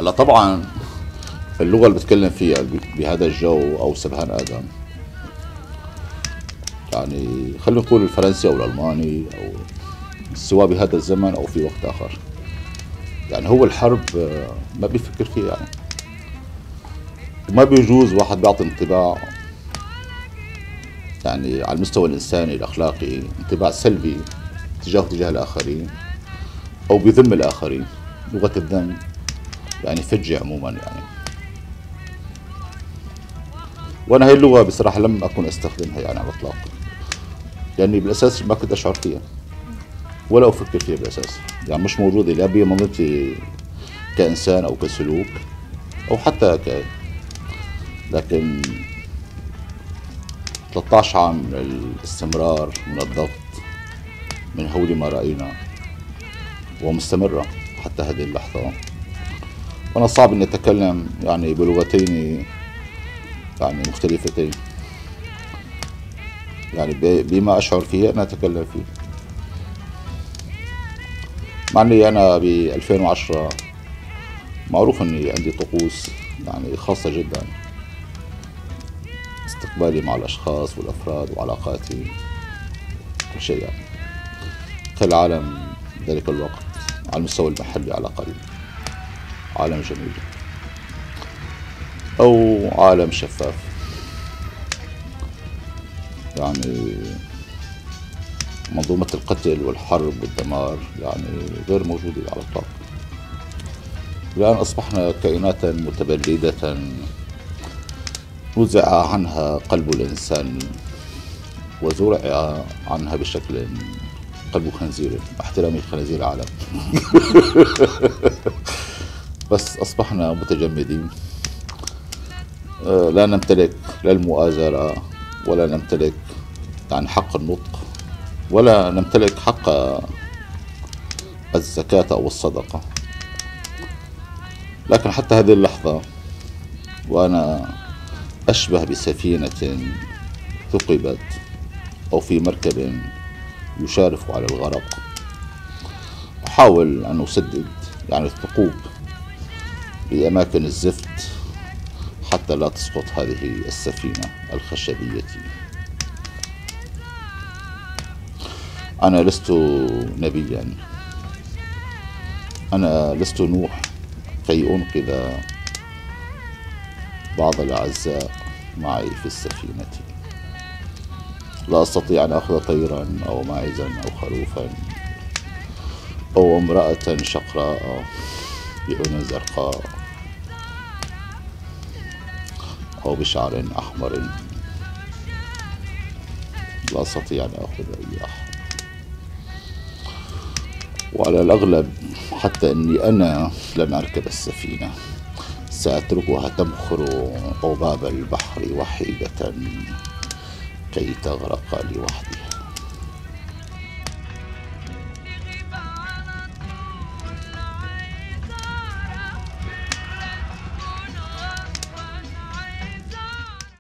هلا طبعا اللغة اللي بتكلم فيها بهذا الجو أو سبهان آدم، يعني خلينا نقول الفرنسي أو الألماني أو سواء بهذا الزمن أو في وقت آخر. يعني هو الحرب ما بيفكر فيها يعني، وما بيجوز واحد بيعطي انطباع يعني على المستوى الإنساني الأخلاقي انطباع سلبي تجاه الآخرين أو بذم الآخرين. لغة الذم يعني فجة عموما يعني. وأنا هاي اللغة بصراحة لم أكن أستخدمها يعني على الإطلاق، لأني بالأساس ما كنت أشعر فيها ولا أفكر فيها بالأساس. يعني مش موجودة لا بمنظومتي كإنسان أو كسلوك أو حتى لكن 13 عام من الاستمرار من الضغط من هول ما رأينا ومستمرة حتى هذه اللحظة. وأنا صعب إني أتكلم يعني بلغتين يعني مختلفتين، يعني بما أشعر فيه أنا أتكلم فيه. مع إني أنا ب 2010 معروف إني عندي طقوس يعني خاصة جدا، استقبالي مع الأشخاص والأفراد وعلاقاتي كل شيء يعني كالعالم ذلك الوقت على المستوى المحلي على الأقل عالم جميل أو عالم شفاف. يعني منظومة القتل والحرب والدمار يعني غير موجودة على الإطلاق. الآن أصبحنا كائنات متبلدة نزع عنها قلب الإنسان وزرع عنها بشكل قلب خنزير، مع احترامي لخنازير العالم. بس أصبحنا متجمدين، لا نمتلك لا المؤازرة ولا نمتلك يعني حق النطق ولا نمتلك حق الزكاة أو الصدقة. لكن حتى هذه اللحظة وأنا أشبه بسفينة ثقبت أو في مركب يشارف على الغرق، أحاول أن أسدد يعني الثقوب بأماكن الزفت حتى لا تسقط هذه السفينة الخشبية. أنا لست نبيا، أنا لست نوح كي أنقذ بعض الأعزاء معي في السفينة. لا أستطيع أن أخذ طيرا أو ماعزا أو خروفا أو امرأة شقراء بعيون زرقاء أو بشعر أحمر. لا أستطيع أن أخذ أي أحد، وعلى الأغلب حتى أني أنا لن أركب السفينة، سأتركها تبخر عباب البحر وحيدة كي تغرق لوحدها.